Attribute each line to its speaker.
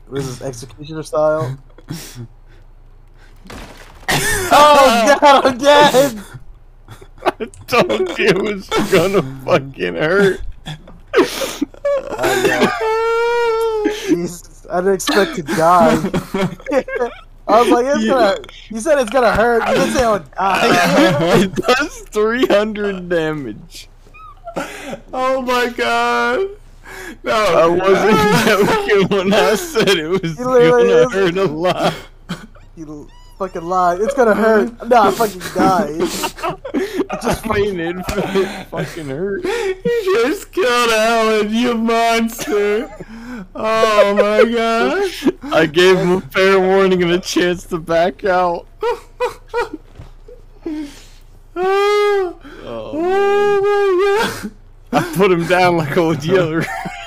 Speaker 1: This is executioner style. Oh god, I'm dead!
Speaker 2: I told you it was gonna fucking hurt.
Speaker 1: Jesus, I didn't expect to die. I was like, it's gonna. You said it's gonna hurt. You didn't say I would die.
Speaker 2: It does 300 damage.
Speaker 3: Oh my god. No,
Speaker 2: I wasn't joking when I said it was gonna hurt a lot.
Speaker 1: You fucking lied. It's gonna hurt. No, I fucking died.
Speaker 2: I just fainted. It fucking hurt.
Speaker 3: You just killed Alan, you monster. Oh my gosh.
Speaker 2: I gave him a fair warning and a chance to back out.
Speaker 3: Oh my god.
Speaker 2: I put him down like old Yeller.